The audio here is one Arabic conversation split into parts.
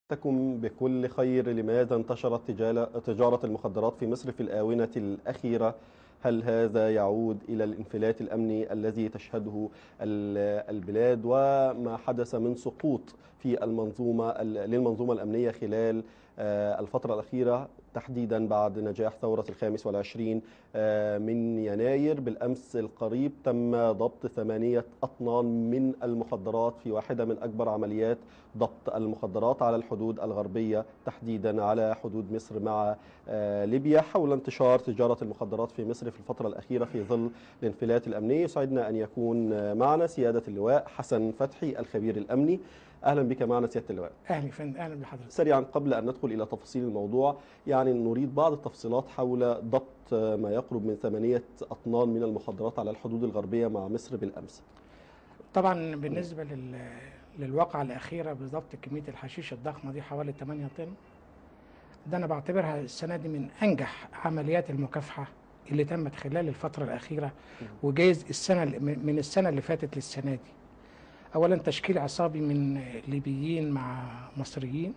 تكن بكل خير. لماذا انتشرت تجارة المخدرات في مصر في الآونة الأخيرة؟ هل هذا يعود إلى الانفلات الأمني الذي تشهده البلاد وما حدث من سقوط في للمنظومة الأمنية خلال الفترة الأخيرة، تحديدا بعد نجاح ثورة 25 من يناير؟ بالأمس القريب تم ضبط 8 أطنان من المخدرات في واحدة من أكبر عمليات ضبط المخدرات على الحدود الغربية، تحديدا على حدود مصر مع ليبيا، حول انتشار تجارة المخدرات في مصر في الفترة الأخيرة في ظل الانفلات الأمني. يسعدنا أن يكون معنا سيادة اللواء حسن فتحي الخبير الأمني. أهلا بك معنا سيادة اللواء. أهلا فندم، أهلا بحضرتك. سريعا قبل أن ندخل إلى تفاصيل الموضوع، يعني نريد بعض التفصيلات حول ضبط ما يقرب من 8 أطنان من المخدرات على الحدود الغربية مع مصر بالأمس. طبعا بالنسبة للواقعة الأخيرة بضبط كمية الحشيش الضخمة دي حوالي 8 طن، ده أنا بعتبرها السنة دي من أنجح عمليات المكافحة اللي تمت خلال الفترة الأخيرة، وجايز من السنة اللي فاتت للسنة دي. أولا تشكيل عصابي من ليبيين مع مصريين،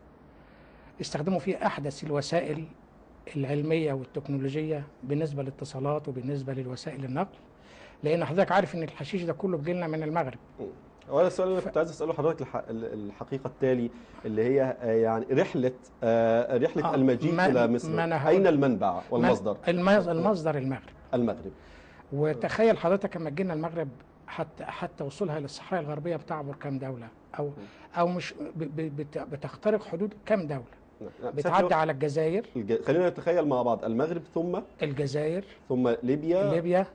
استخدموا فيه أحدث الوسائل العلمية والتكنولوجية بالنسبة للاتصالات وبالنسبة للوسائل النقل، لأن حضرتك عارف إن الحشيش ده كله بيجيلنا من المغرب. وهذا السؤال اللي كنت عايز اساله حضرتك الحقيقه التالي، اللي هي يعني رحله المجيء الى مصر، اين المنبع والمصدر؟ المصدر المغرب. وتخيل حضرتك لما تجينا المغرب حتى وصولها للصحراء الغربيه بتعبر كام دوله، او مش بتخترق حدود كام دوله؟ بتعدي على الجزائر. خلينا نتخيل مع بعض: المغرب ثم الجزائر ثم ليبيا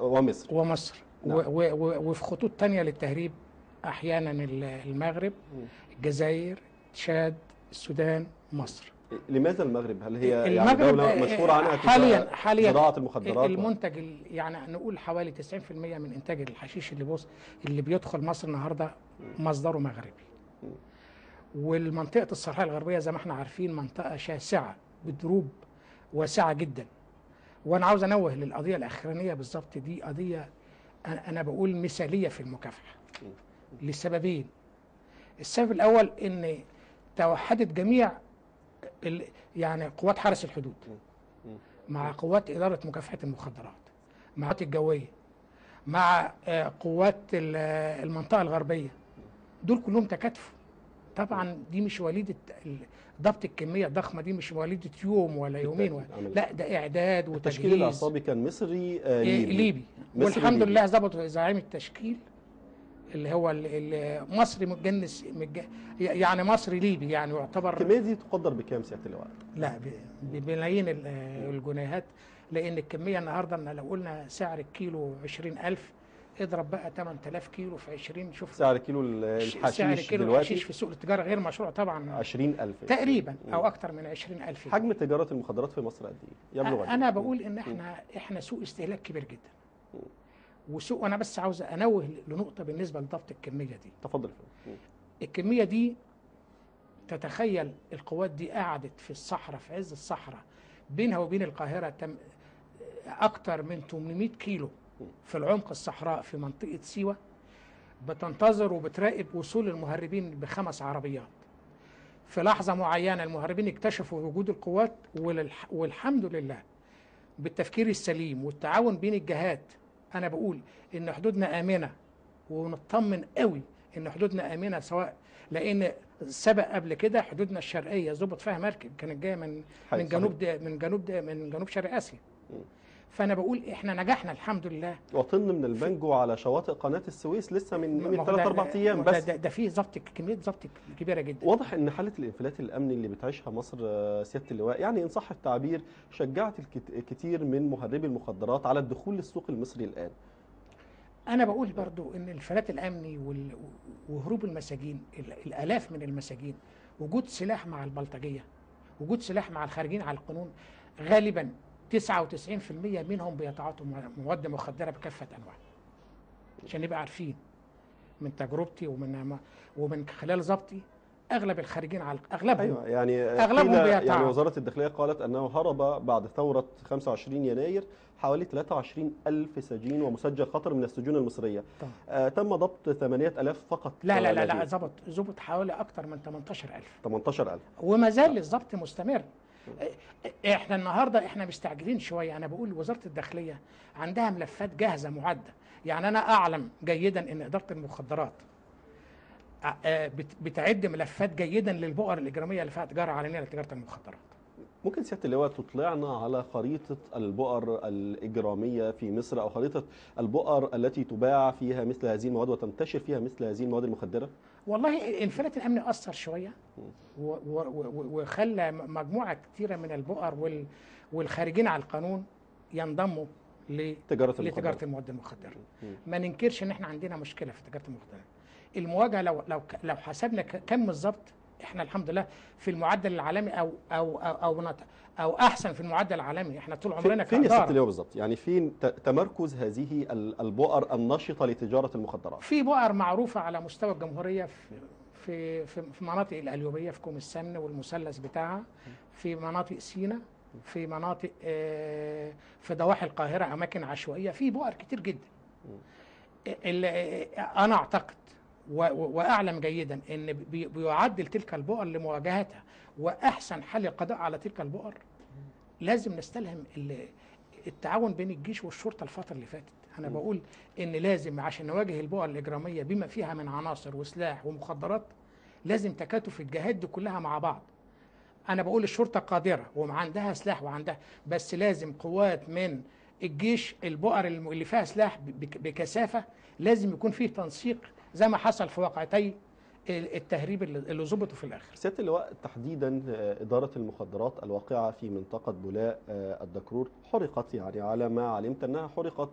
ومصر. نعم. وفي خطوط تانية للتهريب، احيانا المغرب، الجزائر، تشاد، السودان، مصر. لماذا المغرب؟ هل هي يعني دولة مشهورة عنها حاليا زراعة المخدرات؟ المنتج يعني نقول حوالي 90% من انتاج الحشيش اللي بيدخل مصر النهارده مصدره مغربي. والمنطقة الصحراء الغربية زي ما احنا عارفين منطقة شاسعة بدروب واسعة جدا. وانا عاوز انوه للقضية الاخرانية بالظبط، دي قضية أنا بقول مثالية في المكافحة لسببين. السبب الأول إن توحدت جميع يعني قوات حرس الحدود مع قوات إدارة مكافحة المخدرات، مع القوات الجوية، مع قوات المنطقة الغربية، دول كلهم تكاتفوا. طبعا دي مش وليدة ضبط الكمية الضخمة دي، مش وليدة يوم ولا يومين لا، ده إعداد وتجهيز. التشكيل العصابي كان مصري ليبي. والحمد لله ظبطوا زعيم التشكيل اللي هو مصري متجنس يعني مصري ليبي، يعني يعتبر. الكمية دي تقدر بكام سيادة اللواء؟ لا، بملايين الجنيهات، لأن الكمية النهارده لو قلنا سعر الكيلو 20,000، اضرب بقى 8000 كيلو في 20، شوف سعر كيلو الحشيش سعر كيلو دلوقتي الحشيش في سوق التجارة غير مشروع طبعا 20,000 تقريبا أو أكثر من 20,000. حجم تجارة المخدرات في مصر قد إيه؟ يبلغ أنا بقول إن إحنا سوق استهلاك كبير جدا، وسوق. أنا بس عاوز أنوه لنقطة بالنسبة لضبط الكمية دي. تفضل. الكمية دي، تتخيل القوات دي قعدت في الصحراء، في عز الصحراء، بينها وبين القاهرة أكثر من 800 كيلو في العمق الصحراء في منطقة سيوة، بتنتظر وبتراقب وصول المهربين ب5 عربيات. في لحظة معينة المهربين اكتشفوا وجود القوات، والحمد لله بالتفكير السليم والتعاون بين الجهات، أنا بقول إن حدودنا آمنة، ونطمن قوي إن حدودنا آمنة، سواء لأن سبق قبل كده حدودنا الشرقية ظبط فيها مركب كانت جاية من جنوب شرق آسيا. فأنا بقول إحنا نجحنا الحمد لله. وطن من البنجو على شواطئ قناة السويس لسه من 3-4 أيام بس. ده فيه كمية ضبط كبيرة جدا. واضح إن حالة الانفلات الأمني اللي بتعيشها مصر سيادة اللواء، يعني إن صح التعبير، شجعت الكثير من مهربي المخدرات على الدخول للسوق المصري الآن. أنا بقول برضو إن الانفلات الأمني وهروب المساجين، الآلاف من المساجين، وجود سلاح مع البلطجية، وجود سلاح مع الخارجين على القانون، غالبا 99% منهم بيتعاطوا مواد مخدرة بكافة أنواعها. عشان نبقى عارفين من تجربتي ومن خلال ضبطي، اغلب الخارجين على اغلبهم ايوه يعني اغلبهم يعني بيتعب. وزاره الداخليه قالت انه هرب بعد ثوره 25 يناير حوالي 23 ألف سجين ومسجل خطر من السجون المصريه. طبعا. تم ضبط 8000 فقط لا لاجئين. ظبط حوالي اكتر من 18,000 18,000. وما زال الضبط مستمر. احنا النهارده احنا مستعجلين شويه. انا بقول وزاره الداخليه عندها ملفات جاهزه معده. يعني انا اعلم جيدا ان اداره المخدرات بتعد ملفات جيدا للبؤر الاجراميه اللي فيها تجاره علنيه لتجاره المخدرات. ممكن سياده اللواء تطلعنا على خريطه البؤر الاجراميه في مصر، او خريطه البؤر التي تباع فيها مثل هذه المواد وتنتشر فيها مثل هذه المواد المخدره؟ والله انفلات الامن اثر شويه وخلى مجموعه كثيره من البؤر والخارجين على القانون ينضموا لتجاره المواد المخدره. ما ننكرش ان احنا عندنا مشكله في تجاره المخدرات. المواجهه لو حسبنا كم بالظبط، احنا الحمد لله في المعدل العالمي او احسن في المعدل العالمي. احنا طول عمرنا فين يا سياده اللواء بالظبط؟ يعني فين تمركز هذه البؤر النشطه لتجاره المخدرات؟ في بؤر معروفه على مستوى الجمهوريه في مناطق القليوبيه، في كوم السمن والمثلث بتاعها، في مناطق سيناء، في مناطق في ضواحي القاهره اماكن عشوائيه. في بؤر كتير جدا. انا اعتقد واعلم جيدا ان بيعدل تلك البؤر لمواجهتها، واحسن حل القضاء على تلك البؤر لازم نستلهم التعاون بين الجيش والشرطه الفتره اللي فاتت. انا بقول ان لازم عشان نواجه البؤر الاجراميه بما فيها من عناصر وسلاح ومخدرات لازم تكاتف الجهات دي كلها مع بعض. انا بقول الشرطه قادره وعندها سلاح وعندها، بس لازم قوات من الجيش. البؤر اللي فيها سلاح بكثافه لازم يكون فيه تنسيق زي ما حصل في واقعتي التهريب اللي ظبطوا في الاخر. سياده اللواء، تحديدا اداره المخدرات الواقعه في منطقه بولاق الدكرور حرقت، يعني على ما علمت انها حرقت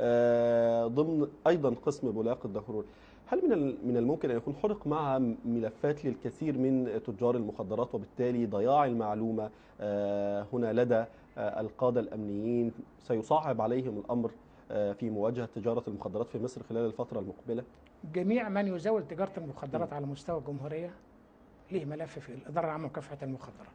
ضمن ايضا قسم بولاق الدكرور. هل من الممكن ان يكون حرق معها ملفات للكثير من تجار المخدرات، وبالتالي ضياع المعلومه هنا لدى القاده الامنيين سيصعب عليهم الامر في مواجهه تجاره المخدرات في مصر خلال الفتره المقبله؟ جميع من يزاول تجاره المخدرات على مستوى الجمهوريه ليه ملف في الاداره العامه لمكافحه المخدرات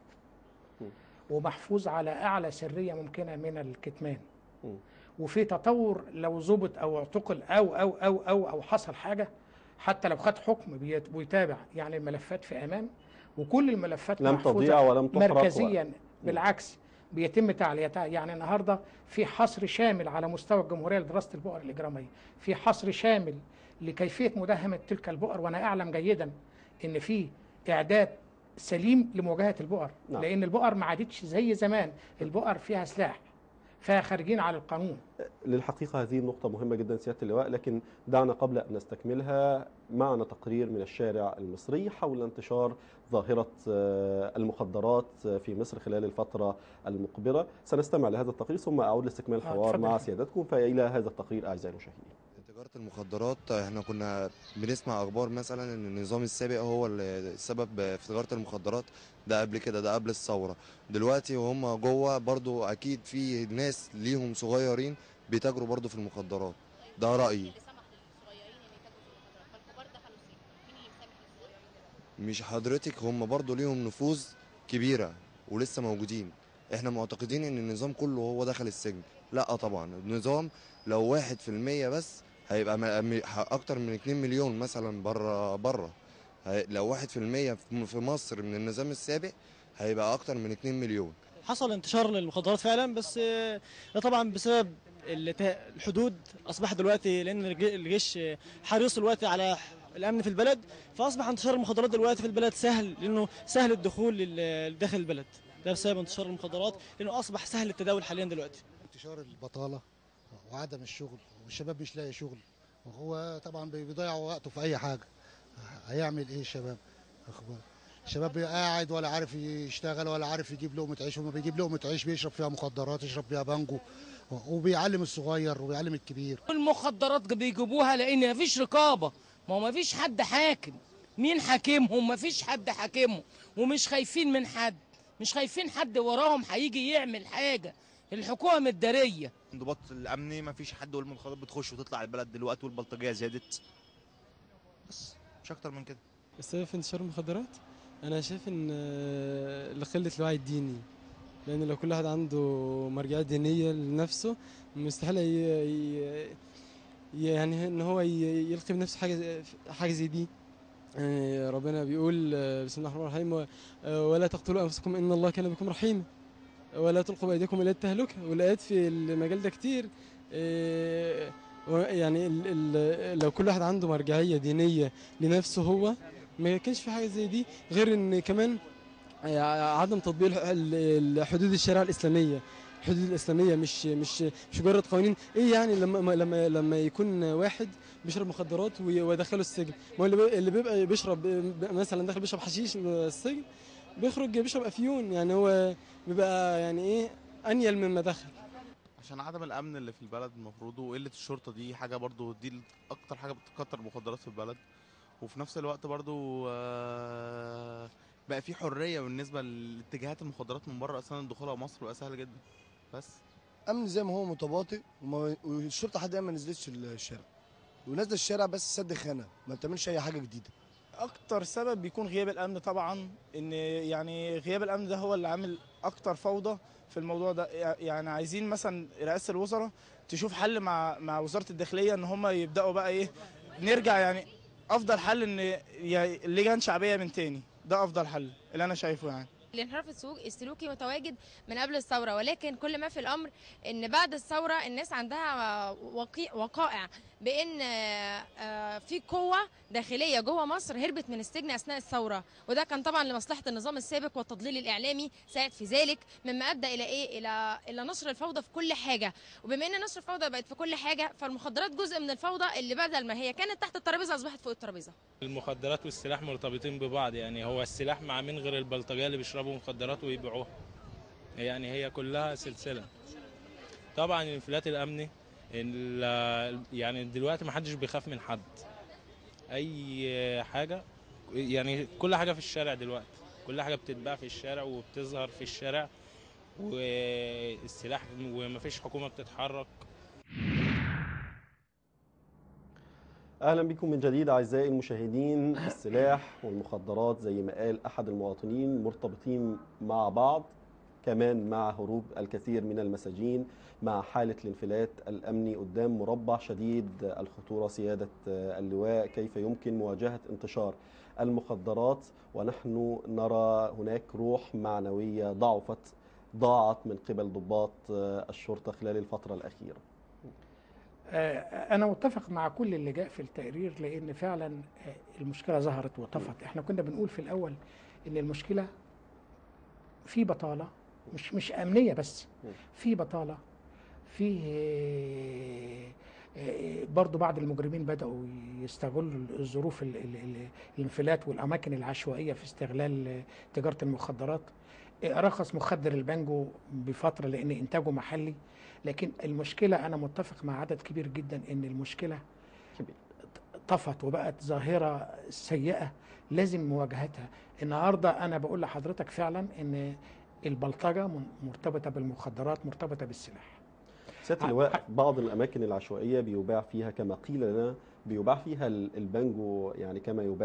ومحفوظ على اعلى سريه ممكنه من الكتمان. وفي تطور لو ظبط او اعتقل او حصل حاجه، حتى لو خد حكم بيتابع. يعني الملفات في امان، وكل الملفات لم تضيع ولم تحرق مركزيا. بالعكس بيتم تعليتها. يعني النهارده في حصر شامل على مستوى الجمهوريه لدراسه البؤر الاجراميه، في حصر شامل لكيفيه مداهمه تلك البؤر. وانا اعلم جيدا ان في اعداد سليم لمواجهه البؤر. نعم. لان البؤر ما عادتش زي زمان، البؤر فيها سلاح، فيها خارجين على القانون. للحقيقة هذه النقطة مهمة جدا سيادة اللواء، لكن دعنا قبل أن نستكملها معنا تقرير من الشارع المصري حول انتشار ظاهرة المخدرات في مصر خلال الفترة المقبلة. سنستمع لهذا التقرير ثم أعود لاستكمال الحوار مع سيادتكم. فإلى هذا التقرير أعزائي المشاهدين. تجارة المخدرات، احنا كنا بنسمع اخبار مثلا ان النظام السابق هو السبب في تجارة المخدرات. ده قبل كده، ده قبل الثورة. دلوقتي وهم جوه برضو اكيد في ناس ليهم صغيرين بيتاجروا برضو في المخدرات. ده رأيي. مش حضرتك، هم برضو ليهم نفوذ كبيرة ولسه موجودين. احنا معتقدين ان النظام كله هو دخل السجن. لا طبعا، النظام لو 1% بس هيبقى اكتر من 2 مليون مثلا بره. لو 1% في مصر من النظام السابق هيبقى اكتر من 2 مليون. حصل انتشار للمخدرات فعلا، بس ده طبعا بسبب الحدود اصبح دلوقتي، لان الجيش حريص دلوقتي على الامن في البلد، فاصبح انتشار المخدرات دلوقتي في البلد سهل، لانه سهل الدخول داخل البلد. ده بسبب انتشار المخدرات، لانه اصبح سهل التداول حاليا دلوقتي. انتشار البطاله وعدم الشغل، والشباب مش لاقي شغل، وهو طبعا بيضيع وقته في اي حاجه. هيعمل ايه الشباب؟ الشباب قاعد ولا عارف يشتغل ولا عارف يجيب لقمه عيش، وما بيجيب لقمه عيش بيشرب فيها مخدرات، يشرب فيها بانجو، وبيعلم الصغير وبيعلم الكبير. المخدرات بيجيبوها لان مفيش رقابه، ما هو مفيش حد حاكم. مين حاكمهم؟ مفيش حد حاكمهم، ومش خايفين من حد، مش خايفين حد وراهم هيجي يعمل حاجه. الحكومه متداريه. الانضباط الامني مفيش حد، والمخدرات بتخش وتطلع البلد دلوقتي، والبلطجيه زادت، بس مش اكتر من كده. السبب في انتشار المخدرات انا شايف ان لقله الوعي الديني، لان لو كل واحد عنده مرجعيه دينيه لنفسه مستحيل يعني ان هو يلقي بنفسه حاجه زي دي. ربنا بيقول بسم الله الرحمن الرحيم ولا تقتلوا انفسكم ان الله كان بكم رحيما ولا تلقوا بايديكم الى التهلكه، والايات في المجال ده كتير. يعني لو كل واحد عنده مرجعيه دينيه لنفسه هو ما كانش في حاجه زي دي، غير ان كمان عدم تطبيق حدود الشريعه الاسلاميه. الحدود الاسلاميه مش مجرد قوانين. ايه يعني لما يكون واحد بيشرب مخدرات ودخله السجن، ما هو اللي بيبقى بيشرب مثلا داخل بيشرب حشيش السجن بيخرج بيشرب افيون، يعني هو بيبقى يعني ايه انيل مما دخل. عشان عدم الامن اللي في البلد المفروض، وقله الشرطه دي حاجه برضو، دي اكتر حاجه بتكتر المخدرات في البلد. وفي نفس الوقت برضو بقى في حريه بالنسبه لاتجاهات المخدرات من بره، اصلا دخولها مصر بقى سهل جدا. بس امن زي ما هو متباطئ، والشرطه حد ما نزلتش الشارع، ونازله الشارع بس سد خانه، ما بتعملش اي حاجه جديده. اكتر سبب بيكون غياب الامن طبعا، ان يعني غياب الامن ده هو اللي عامل اكتر فوضى في الموضوع ده. يعني عايزين مثلا رئاسه الوزراء تشوف حل مع وزاره الداخليه، ان هم يبداوا بقى ايه، نرجع يعني. افضل حل ان لجان شعبيه من تاني، ده افضل حل اللي انا شايفه يعني. الانحراف السلوكي متواجد من قبل الثوره، ولكن كل ما في الامر ان بعد الثوره الناس عندها وقائع بان في قوه داخليه جوه مصر هربت من السجن اثناء الثوره، وده كان طبعا لمصلحه النظام السابق والتضليل الاعلامي ساعد في ذلك، مما ادى الى ايه، الى نشر الفوضى في كل حاجه. وبما ان نشر الفوضى بقت في كل حاجه، فالمخدرات جزء من الفوضى اللي بدل ما هي كانت تحت الترابيزه اصبحت فوق الترابيزه. المخدرات والسلاح مرتبطين ببعض، يعني هو السلاح مع مين غير البلطجيه اللي بيشربوا مخدرات ويبيعوها؟ يعني هي كلها سلسله. طبعا الانفلات الامني يعني دلوقتي ما حدش بيخاف من حد، اي حاجه يعني كل حاجه في الشارع دلوقتي، كل حاجه بتتباع في الشارع وبتظهر في الشارع، والسلاح ومفيش حكومه بتتحرك. أهلا بكم من جديد أعزائي المشاهدين. السلاح والمخدرات زي ما قال أحد المواطنين مرتبطين مع بعض، كمان مع هروب الكثير من المساجين، مع حالة الانفلات الأمني قدام مربع شديد الخطورة. سيادة اللواء، كيف يمكن مواجهة انتشار المخدرات ونحن نرى هناك روح معنوية ضاعت من قبل ضباط الشرطة خلال الفترة الأخيرة؟ أنا متفق مع كل اللي جاء في التقرير، لأن فعلا المشكلة ظهرت وطفت. احنا كنا بنقول في الأول إن المشكلة في بطالة، مش أمنية بس، في بطالة، في برضو بعض المجرمين بدأوا يستغلوا الظروف الانفلات والأماكن العشوائية في استغلال تجارة المخدرات. رخص مخدر البانجو بفترة لأن إنتاجه محلي، لكن المشكلة أنا متفق مع عدد كبير جدا إن المشكلة طفت وبقت ظاهرة سيئة لازم مواجهتها. النهاردة أنا بقول لحضرتك فعلا إن البلطجة مرتبطة بالمخدرات، مرتبطة بالسلاح. سيادة اللواء، بعض الأماكن العشوائية بيباع فيها كما قيل لنا بيباع فيها البانجو، يعني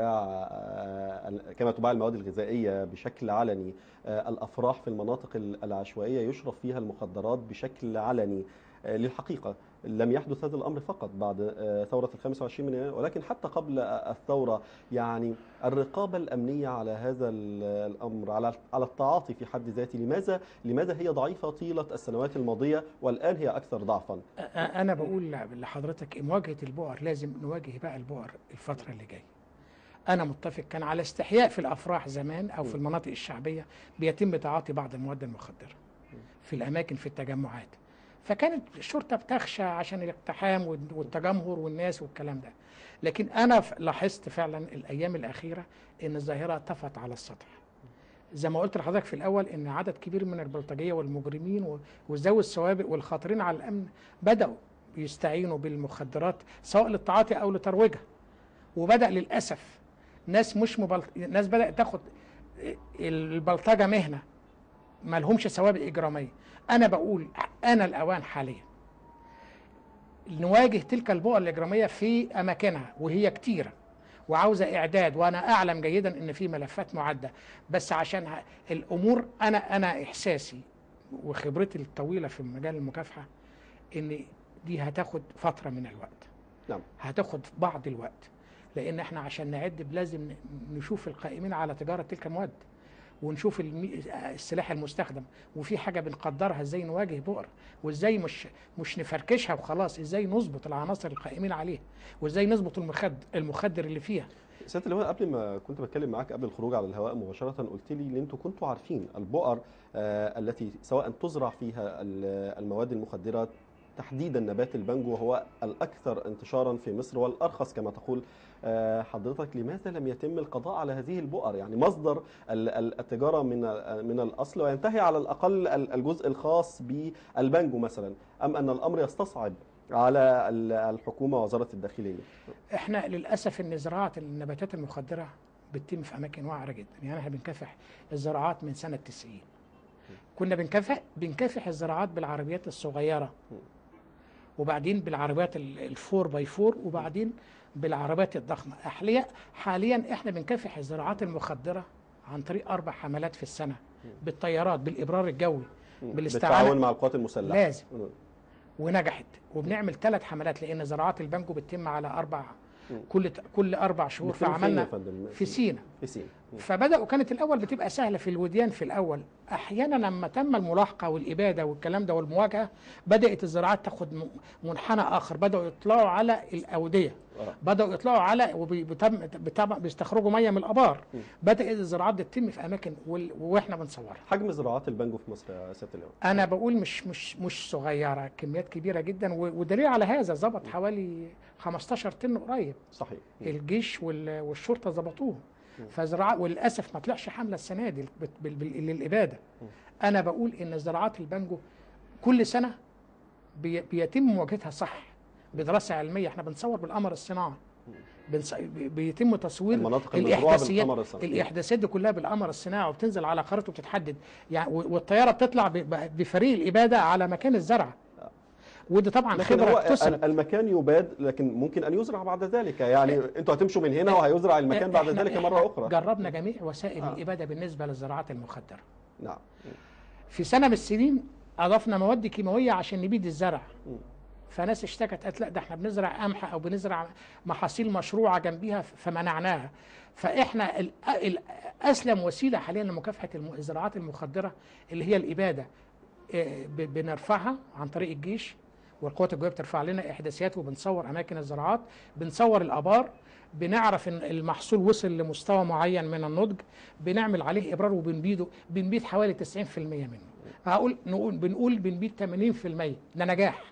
كما تباع المواد الغذائية بشكل علني. الأفراح في المناطق العشوائية يشرب فيها المخدرات بشكل علني. للحقيقة لم يحدث هذا الأمر فقط بعد ثورة 25 من يناير، ولكن حتى قبل الثورة. يعني الرقابة الأمنية على هذا الأمر، على التعاطي في حد ذاته، لماذا هي ضعيفة طيلة السنوات الماضية والآن هي أكثر ضعفا؟ أنا بقول لحضرتك مواجهة البؤر لازم نواجه بقى البؤر الفترة اللي جاية. أنا متفق، كان على استحياء في الأفراح زمان أو في المناطق الشعبية بيتم تعاطي بعض المواد المخدرة في الأماكن، في التجمعات، فكانت الشرطة بتخشى عشان الاقتحام والتجمهر والناس والكلام ده. لكن أنا لاحظت فعلا الأيام الأخيرة إن الظاهرة طفت على السطح. زي ما قلت لحضرتك في الأول إن عدد كبير من البلطجية والمجرمين وذوي السوابق والخاطرين على الأمن بدأوا يستعينوا بالمخدرات سواء للتعاطي أو لترويجها. وبدأ للأسف ناس ناس بدأت تاخد البلطجة مهنة، ما لهمش سوابق إجرامية. أنا بقول أنا الأوان حاليا نواجه تلك البؤر الإجرامية في أماكنها، وهي كتيرة، وعاوزه اعداد، وانا اعلم جيدا ان في ملفات معده، بس عشان الامور انا احساسي وخبرتي الطويله في مجال المكافحه ان دي هتاخد فتره من الوقت. نعم. هتاخد بعض الوقت، لان احنا عشان نعد لازم نشوف القائمين على تجاره تلك المواد، ونشوف السلاح المستخدم، وفي حاجه بنقدرها ازاي نواجه بؤر، وازاي مش نفركشها وخلاص، ازاي نظبط العناصر القائمين عليها، وازاي نظبط المخدر اللي فيها. سياده اللواء، قبل ما كنت بتكلم معاك قبل الخروج على الهواء مباشره قلت لي ان انتم كنتوا عارفين البؤر التي سواء تزرع فيها المواد المخدره، تحديدا نبات البانجو هو الأكثر انتشارا في مصر والأرخص كما تقول حضرتك. لماذا لم يتم القضاء على هذه البؤر؟ يعني مصدر التجارة من الأصل، وينتهي على الأقل الجزء الخاص بالبانجو مثلا، أم أن الأمر يستصعب على الحكومة ووزارة الداخلية؟ احنا للأسف أن زراعة النباتات المخدرة بتتم في أماكن وعرة جدا. يعني احنا بنكافح الزراعات من سنة 90. كنا بنكافح الزراعات بالعربيات الصغيرة، وبعدين بالعربيات الفور باي فور، وبعدين بالعربيات الضخمة. حاليا احنا بنكافح الزراعات المخدرة عن طريق 4 حملات في السنة، بالطيارات، بالإبرار الجوي، بالتعاون مع القوات المسلحة لازم، ونجحت. وبنعمل 3 حملات، لأن زراعات البانجو بتتم على 4 كل 4 شهور. فعملنا في سينا. فبدأوا، كانت الأول بتبقى سهلة في الوديان في الأول، أحيانا لما تم الملاحقة والإبادة والكلام ده والمواجهة، بدأت الزراعات تاخد منحنى آخر، بدأوا يطلعوا على الأودية، بدأوا يطلعوا على بيستخرجوا مية من الآبار، بدأت الزراعات دي تتم في أماكن وإحنا بنصورها. حجم زراعات البانجو في مصر يا سيادة اللواء؟ أنا بقول مش صغيرة، كميات كبيرة جدا، ودليل على هذا ظبط حوالي 15 طن قريب. صحيح. الجيش والشرطة ظبطوه. فزراعة، وللاسف ما طلعش حمله السنه دي للاباده. انا بقول ان زراعات البانجو كل سنه بيتم مواجهتها صح بدراسه علميه. احنا بنصور بالقمر الصناعي، بيتم تصوير الاحداثيات دي كلها بالقمر الصناعي، وبتنزل على خريطه وبتتحدد يعني، والطياره بتطلع بفريق الاباده على مكان الزرعه. وده طبعا خبره اكتسبت. المكان يباد، لكن ممكن ان يزرع بعد ذلك. يعني انتوا هتمشوا من هنا وهيزرع المكان بعد ذلك مره اخرى. جربنا جميع وسائل الاباده بالنسبه للزراعات المخدره. نعم. في سنه من السنين اضفنا مواد كيماويه عشان نبيد الزرع. فناس اشتكت، قالت لا ده احنا بنزرع قمح او بنزرع محاصيل مشروعه جنبيها، فمنعناها. فاحنا اسلم وسيله حاليا لمكافحه الزراعات المخدره اللي هي الاباده، بنرفعها عن طريق الجيش، والقوات الجويه بترفع لنا احداثيات، وبنصور اماكن الزراعات، بنصور الابار، بنعرف ان المحصول وصل لمستوى معين من النضج، بنعمل عليه ابرار وبنبيده، بنبيد حوالي 90% منه. بنقول بنبيد 80%. ده نجاح.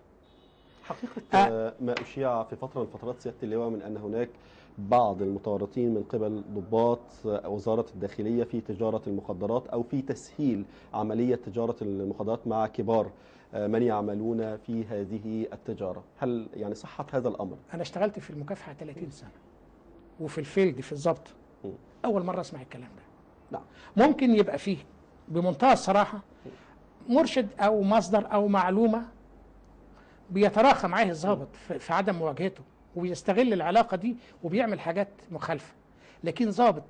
حقيقة ما أشيع في فترة من فترات سيادة اللواء من أن هناك بعض المتورطين من قبل ضباط وزارة الداخلية في تجارة المخدرات، أو في تسهيل عملية تجارة المخدرات مع كبار من يعملون في هذه التجارة. هل يعني صحة هذا الأمر؟ أنا اشتغلت في المكافحة 30 سنة، وفي الفيلد في الضبط أول مرة أسمع الكلام ده. نعم. ممكن يبقى فيه بمنتهى الصراحة مرشد أو مصدر أو معلومة بيتراخى معاه الضابط في عدم مواجهته، وبيستغل العلاقة دي وبيعمل حاجات مخالفة. لكن ضابط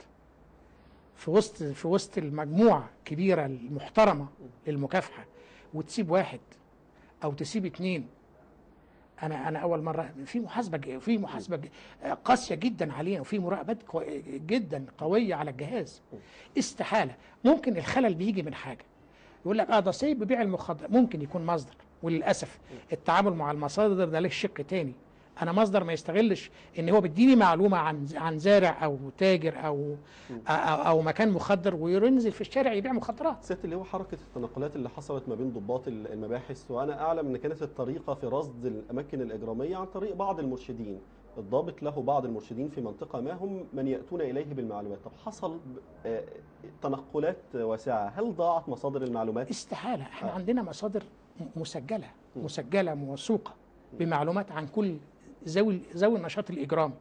في وسط المجموعة كبيرة المحترمة للمكافحة، وتسيب 1 أو تسيب 2، أنا أول مرة في محاسبة قاسية جدا علينا، وفي مراقبات جدا قوية على الجهاز. استحالة. ممكن الخلل بيجي من حاجة، يقول لك ده سايب بيبيع المخدر، ممكن يكون مصدر. وللأسف التعامل مع المصادر ده له شق تاني. أنا مصدر ما يستغلش إن هو بيديني معلومة عن زارع أو تاجر أو مكان مخدر، وينزل في الشارع يبيع مخدرات. سيادة اللواء، حركة التنقلات اللي حصلت ما بين ضباط المباحث، وأنا أعلم أن كانت الطريقة في رصد الأماكن الإجرامية عن طريق بعض المرشدين. الضابط له بعض المرشدين في منطقة ما هم من يأتون إليه بالمعلومات. طب حصل تنقلات واسعة، هل ضاعت مصادر المعلومات؟ استحالة. احنا عندنا مصادر مسجلة موثوقة بمعلومات عن كل ذوي النشاط الإجرامي.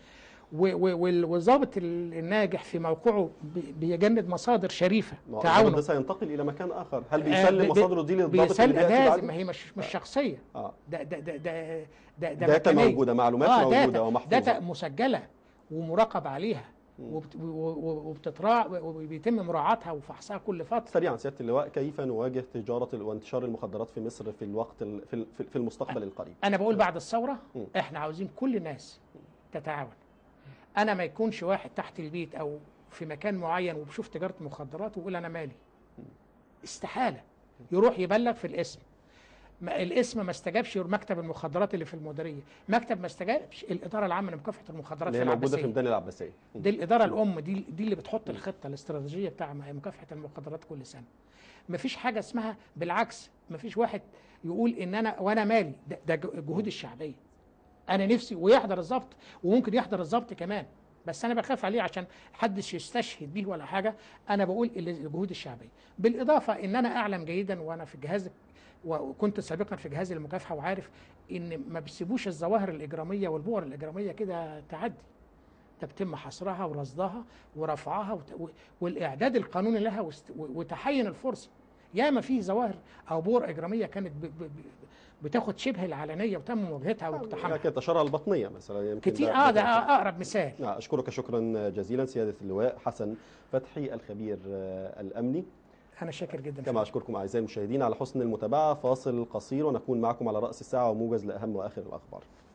والضابط الناجح في موقعه بيجند مصادر شريفة تعاونه. ده سينتقل إلى مكان آخر. هل بيسلم مصادره دي للضابط اللي بيأتي لازم، ما هي مش شخصية. ده داتا موجودة، معلومات موجودة ومحفوظة، داتا مسجلة ومراقب عليها وبتتراع وبيتم مراعاتها وفحصها كل فتره. سريعا سياده اللواء، كيف نواجه تجاره وانتشار المخدرات في مصر في الوقت في المستقبل القريب؟ انا بقول بعد الثوره احنا عاوزين كل الناس تتعاون. انا ما يكونش واحد تحت البيت او في مكان معين وبشوف تجاره مخدرات ويقول انا مالي. استحاله. يروح يبلغ في الاسم، الاسم ما استجابش مكتب المخدرات اللي في المديريه، مكتب ما استجابش الاداره العامه لمكافحه المخدرات اللي في موجوده العباسيه. في ميدان العباسيه. دي الاداره الام، دي اللي بتحط الخطه الاستراتيجيه بتاع مكافحه المخدرات كل سنه. ما فيش حاجه اسمها، بالعكس ما فيش واحد يقول ان انا وانا مالي. ده جهود الشعبيه. انا نفسي ويحضر الضبط، وممكن يحضر الضبط كمان، بس انا بخاف عليه عشان محدش يستشهد بيه ولا حاجه. انا بقول الجهود الشعبيه، بالاضافه ان انا اعلم جيدا وانا في الجهاز وكنت سابقا في جهاز المكافحه وعارف ان ما بيسيبوش الظواهر الاجراميه والبؤر الاجراميه كده تعدي. تتم حصرها ورصدها ورفعها والاعداد القانوني لها وتحين الفرصه. ياما في ظواهر او بؤر اجراميه كانت بتاخد شبه العلنيه وتم مواجهتها واقتحامها. كانت اشاره البطنيه مثلا يمكن كتير. ده اقرب مثال. اشكرك شكرا جزيلا سياده اللواء حسن فتحي الخبير الامني. أنا شاكر جدا. كما أشكركم أعزائي المشاهدين على حسن المتابعة. فاصل قصير ونكون معكم على رأس الساعة وموجز لأهم وآخر الأخبار.